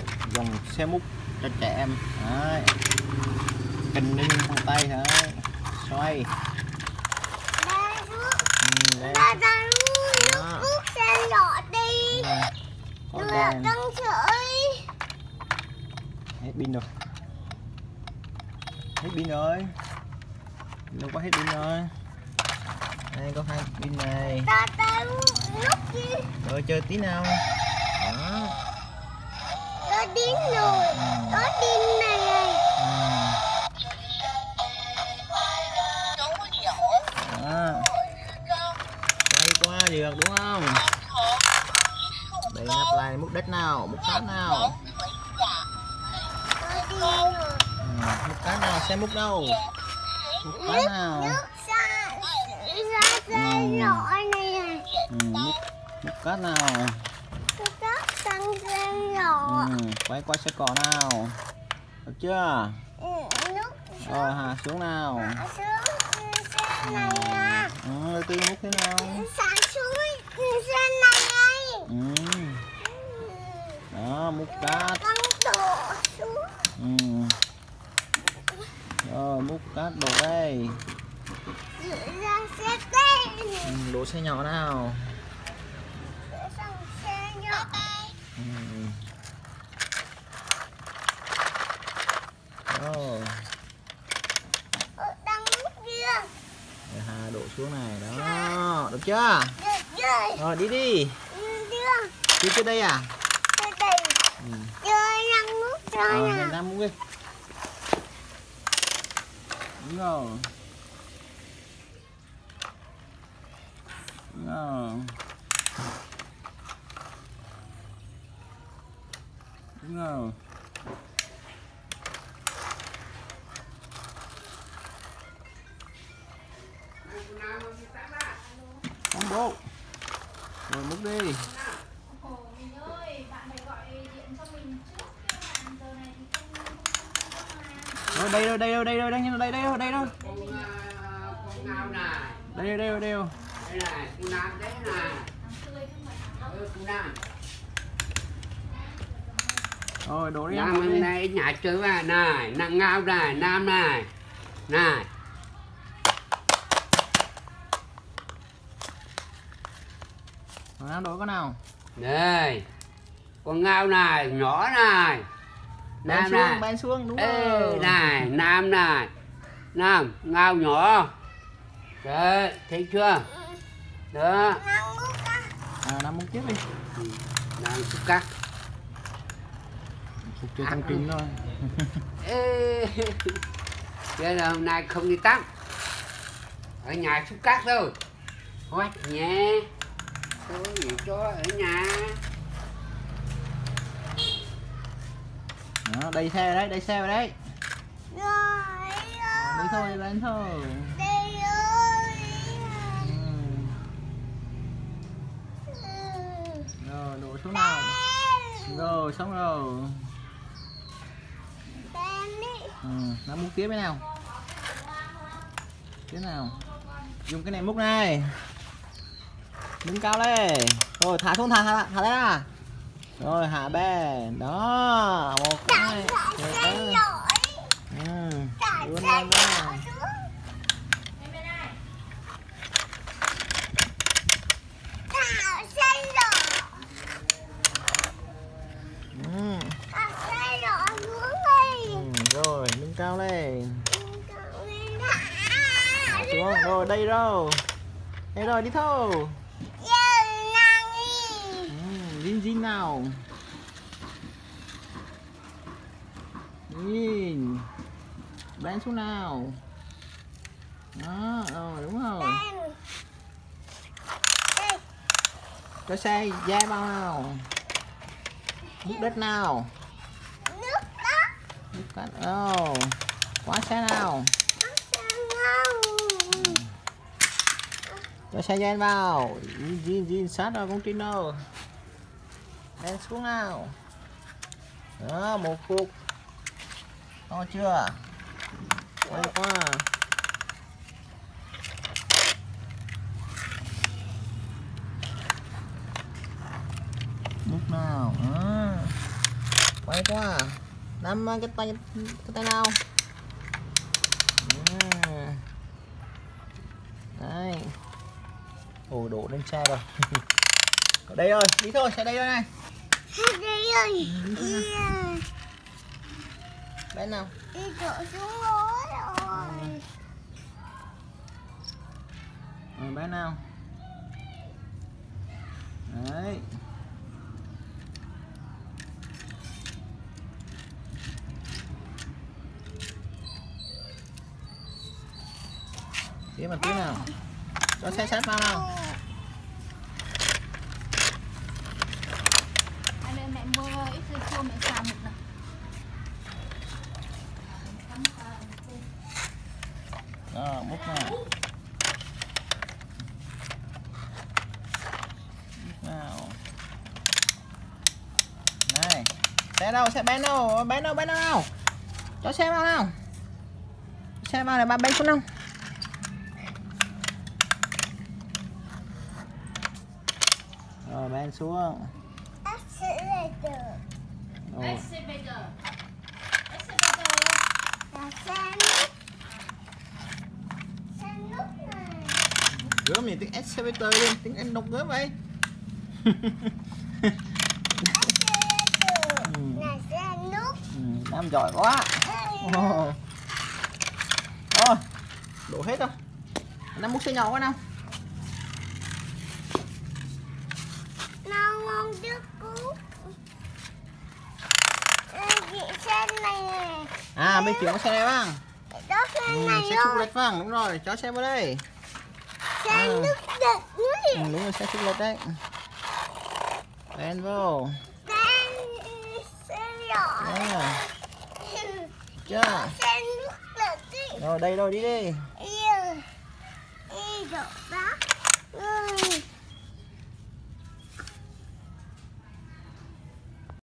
Đấy, dòng xe múc cho trẻ em. Đấy, cần ninh bằng tay. Đấy, xoay. Đây. Đó. Xe lọ đi. Có Đưa đèn. tăng sưởi. Hết pin rồi. Hết pin rồi. Đâu có hết pin rồi. Đây có 2 pin này. Ta lúc đi. Rồi chơi tí nào. Đó. Có điên rồi. Có điên này. Đó. Quay qua được đúng không? Đây nắp lại múc đất nào, múc cát nào. Có điên rồi. Múc cát nào, xem múc đâu. Múc cát nào. Nước ra xe lọ này. Múc cát nào. Nước tăng xe lọ. Quay qua xe cỏ nào. Được chưa? Nước Rồi hạ xuống nào. xuống xe này à. Từ từ múc thế nào. Xả xuống xe này. Đó, múc cát. Con đổ xuống. Rồi múc cát đổ đây. Ra xe cây. Đổ xe nhỏ nào. Sang xe nhỏ. Rồi. Đang múc kia. Rồi Hà đổ xuống này đó. Được chưa? Được rồi. Rồi đi đi. Đưa. Đi tới đây à? Đây đây. Chơi đang múc rồi nè. Nam múc đi. Đúng rồi. Đúng rồi. Đúng rồi. Không bố. Rồi múc đi. Rồi đây đâu, đây đâu, đây đâu, đây đâu, đây đâu, đây đâu. Con ngao này. Đây đâu, đây đâu. Đây này, con nam đấy này. Con nam. Rồi đổ đi. Nam này nhà chơi vào này, nàng ngao này, nam này. Này. Nam đổ con nào? Đây. Con ngao này, nhỏ này. Nam này. Bay xuống, đúng Ê, rồi. này, nam này. Nam, ngao nhỏ. Đấy, thấy chưa? Đó. Đang múc á. Nam múc tiếp đi. Đang xúc cắt. Phục chơi tăng kinh thôi. Ê, thế là hôm nay không đi tắm. Ở nhà xúc cắt thôi. Hoát nhé. Tôi gì cho ở nhà. Đó, đây xe đấy, đây xe vào đấy. Rồi. Đi thôi, lên thôi. Đây ơi. Rồi đổ xuống nào. Rồi xong rồi. Nó múc tiếp cái nào. Cái nào. Dùng cái này múc này. Đứng cao lên. Rồi thả xuống, thả đấy à. Rồi hạ bên. Đó, một cái. Luôn lên đó. Rồi nâng cao lên. Xuống rồi đây đâu. Đây rồi đi thôi. Zin zin nào. Nhìn. Bán xuống nào. Đó, rồi đúng rồi. Cho xe dai bao nào. Múc đất nào. Múc cát. Khóa xe nào. Cho xe dai vào. Zin sát vào con tin đâu. Lên xuống nào. Đó, một cục. To chưa? Quay qua. Múc nào. Đó. Quay quá. Nắm cái tay nào. Đấy. Ồ, đổ lên xe rồi. Ở đây rồi, đi thôi, xe đây rồi này. Xe đây rồi. Bên nào? Đi đổ xuống hố rồi. Bên nào? Đấy. Tiếp một tí nào. Cho xe sát vào nào. Anh lên mẹ mua ít dưa chua mẹ xào một lần. Đó, múc nào. Múc nào. Này. Xe đâu, xe bên đâu, bên đâu nào. Cho xe vào nào. Xe vào này ba bên xuống đâu. Rồi bên xuống. Excavator. Ồ. Excavator. Là xe nước. Xe nước này. Gớm gì tiếng excavator luôn, tiếng Anh đọc gớm vậy. Excavator. Là xe nước. Nam giỏi quá. Ồ. Rồi, đổ hết rồi. Nam múc xe nhỏ quá nào. Nào ngon trước cú. Chị xe này nè. À, bên chuyển xe này vâng. Đó xe này Xe xúc luôn. lệch vâng, đúng rồi, cho xe vào đây. Xe nước đực nữa. Đúng rồi, xe xúc lệch đấy. Lên vô. Xe nhỏ. Chưa? Xe nước đực đi. Rồi, đây rồi, đi đi.